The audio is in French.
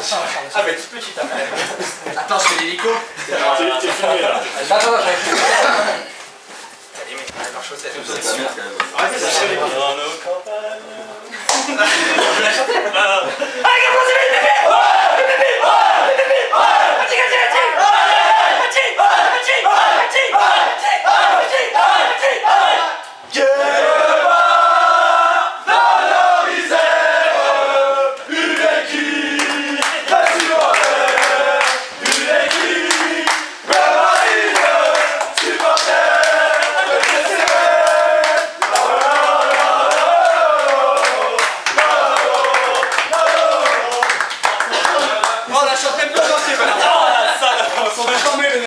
Ah, mais toute petite après. Attends, je fais l'hélico. T'es filmé là. Attends, j'arrive. T'as limite, leurs chaussettes. Arrêtez de chercher les Dans nos campagnes. Je vais la chanter.